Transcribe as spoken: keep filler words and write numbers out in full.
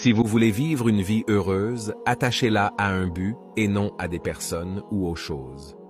Si vous voulez vivre une vie heureuse, attachez-la à un but et non à des personnes ou aux choses.